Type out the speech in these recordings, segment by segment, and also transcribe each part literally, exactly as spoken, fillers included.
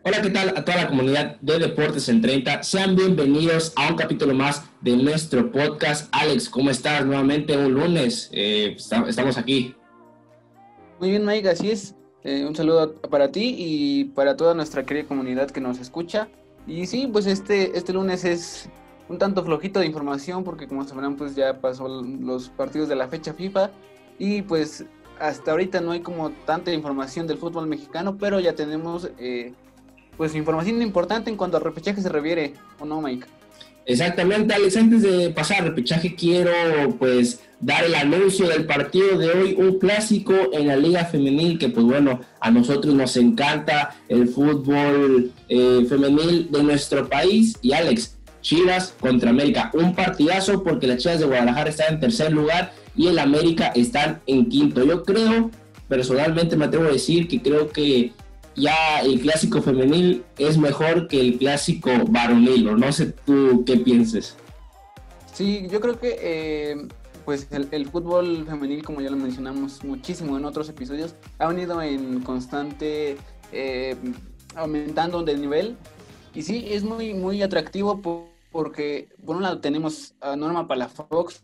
Hola, ¿qué tal a toda la comunidad de Deportes en treinta? Sean bienvenidos a un capítulo más de nuestro podcast. Alex, ¿cómo estás? Nuevamente un lunes, eh, estamos aquí. Muy bien, Mike, así es. Eh, un saludo para ti y para toda nuestra querida comunidad que nos escucha. Y sí, pues este, este lunes es un tanto flojito de información porque como sabrán, pues ya pasó los partidos de la fecha FIFA y pues hasta ahorita no hay como tanta información del fútbol mexicano, pero ya tenemos eh, pues información importante en cuanto a repechaje se refiere, ¿o no, Mike? Exactamente, Alex, antes de pasar al repechaje quiero pues dar el anuncio del partido de hoy, un clásico en la Liga Femenil que pues bueno, a nosotros nos encanta el fútbol eh, femenil de nuestro país. Y Alex, Chivas contra América, un partidazo porque las Chivas de Guadalajara están en tercer lugar y el América están en quinto. Yo creo, personalmente me atrevo a decir que creo que ya el clásico femenil es mejor que el clásico varonil, o no sé tú qué pienses. Sí, yo creo que eh, pues el, el fútbol femenil, como ya lo mencionamos muchísimo en otros episodios, ha venido en constante eh, aumentando de nivel y sí, es muy, muy atractivo por, porque por un lado tenemos a Norma Palafox,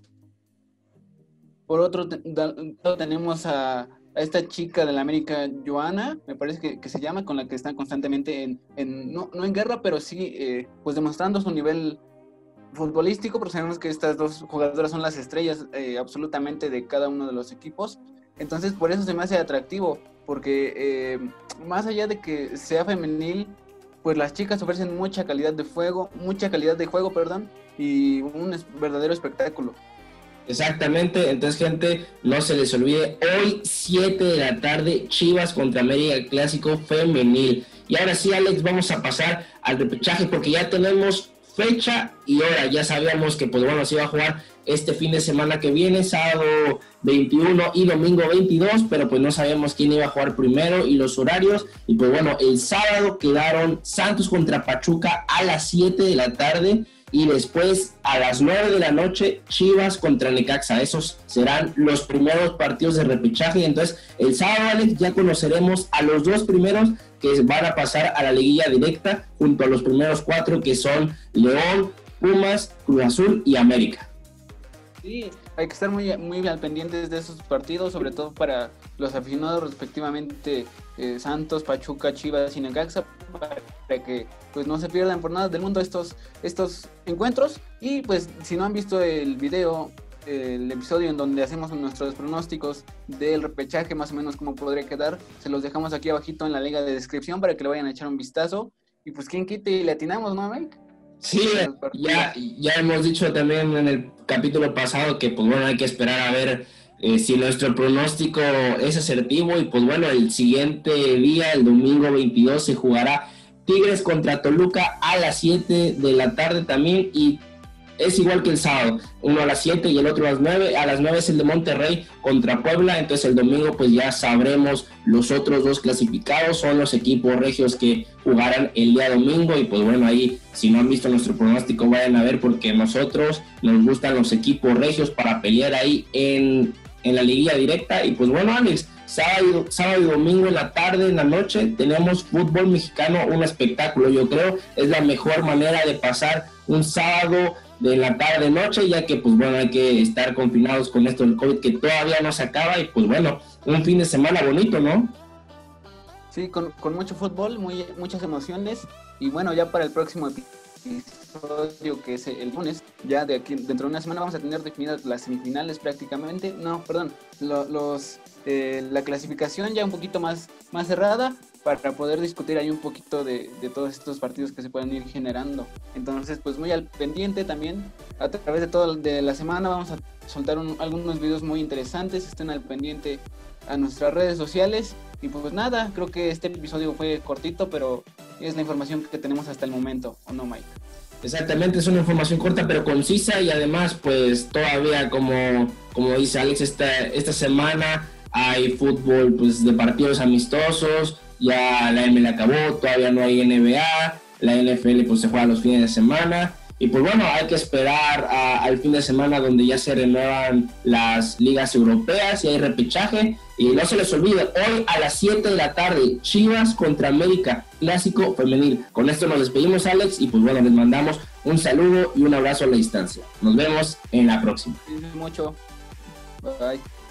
por otro te, da, tenemos a, a esta chica de la América, Joana, me parece que, que se llama, con la que están constantemente en, en no, no en guerra, pero sí eh, pues demostrando su nivel futbolístico, porque sabemos que estas dos jugadoras son las estrellas eh, absolutamente de cada uno de los equipos. Entonces por eso se me hace atractivo, porque eh, más allá de que sea femenil, pues las chicas ofrecen mucha calidad de fuego, mucha calidad de juego, perdón, y un es- verdadero espectáculo. Exactamente, entonces gente, no se les olvide, hoy siete de la tarde, Chivas contra América, clásico femenil. Y ahora sí, Alex, vamos a pasar al repechaje porque ya tenemos fecha y hora. Ya sabíamos que pues bueno, se iba a jugar este fin de semana que viene, sábado veintiuno y domingo veintidós, pero pues no sabíamos quién iba a jugar primero y los horarios. Y pues bueno, el sábado quedaron Santos contra Pachuca a las siete de la tarde. Y después a las nueve de la noche Chivas contra Necaxa. Esos serán los primeros partidos de repechaje. Entonces el sábado, Alex, ya conoceremos a los dos primeros que van a pasar a la liguilla directa junto a los primeros cuatro que son León, Pumas, Cruz Azul y América. Sí, hay que estar muy, muy al pendientes de esos partidos, sobre todo para los aficionados respectivamente eh, Santos, Pachuca, Chivas y Necaxa, para que pues no se pierdan por nada del mundo estos, estos encuentros. Y pues si no han visto el video, el episodio en donde hacemos nuestros pronósticos del repechaje, más o menos cómo podría quedar, se los dejamos aquí abajito en la liga de descripción para que le vayan a echar un vistazo. Y pues quien quite y le atinamos, ¿no, Mike? Sí, ya, ya hemos dicho también en el capítulo pasado que pues bueno, hay que esperar a ver eh, si nuestro pronóstico es asertivo. Y pues bueno, el siguiente día, el domingo veintidós, se jugará Tigres contra Toluca a las siete de la tarde también, y es igual que el sábado, uno a las siete y el otro a las nueve. A las nueve es el de Monterrey contra Puebla. Entonces el domingo pues ya sabremos los otros dos clasificados, son los equipos regios que jugarán el día domingo. Y pues bueno, ahí si no han visto nuestro pronóstico vayan a ver, porque a nosotros nos gustan los equipos regios para pelear ahí en, en la liguilla directa. Y pues bueno, Alex, sábado, sábado y domingo en la tarde, en la noche tenemos fútbol mexicano, un espectáculo. Yo creo es la mejor manera de pasar un sábado de la tarde noche, ya que pues bueno, hay que estar confinados con esto del COVID que todavía no se acaba. Y pues bueno, un fin de semana bonito, ¿no? Sí, con, con mucho fútbol, muy, muchas emociones. Y bueno, ya para el próximo episodio, que es el lunes, ya de aquí dentro de una semana vamos a tener definidas las semifinales prácticamente. No, perdón, lo, los eh, la clasificación ya un poquito más, más cerrada, para poder discutir ahí un poquito de, de todos estos partidos que se pueden ir generando. Entonces, pues muy al pendiente también. A través de toda de la semana vamos a soltar un, algunos videos muy interesantes. Estén al pendiente a nuestras redes sociales. Y pues nada, creo que este episodio fue cortito, pero es la información que tenemos hasta el momento, ¿o no, Mike? Exactamente, es una información corta pero concisa. Y además pues todavía, como, como dice Alex, esta, esta semana hay fútbol pues de partidos amistosos. Ya la M L acabó, todavía no hay N B A, la N F L pues se juega los fines de semana. Y pues bueno, hay que esperar a, al fin de semana donde ya se renuevan las ligas europeas y hay repechaje. Y no se les olvide, hoy a las siete de la tarde, Chivas contra América, clásico femenil. Con esto nos despedimos, Alex, y pues bueno, les mandamos un saludo y un abrazo a la distancia. Nos vemos en la próxima. Mucho. Bye.